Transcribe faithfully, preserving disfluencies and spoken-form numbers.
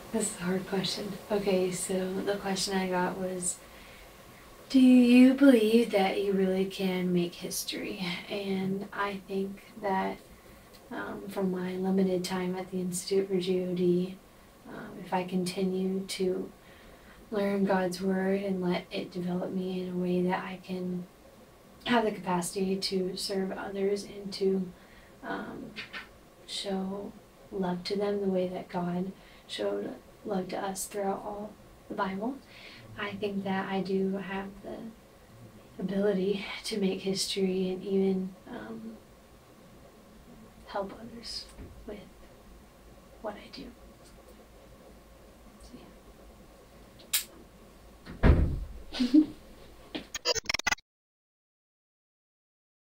This is a hard question. Okay, so the question I got was, do you believe that you really can make history? And I think that um, from my limited time at the Institute for G O D, um, if I continue to learn God's Word and let it develop me in a way that I can have the capacity to serve others and to um, show love to them the way that God showed love to us throughout all the Bible, I think that I do have the ability to make history and even um, help others with what I do. So, yeah.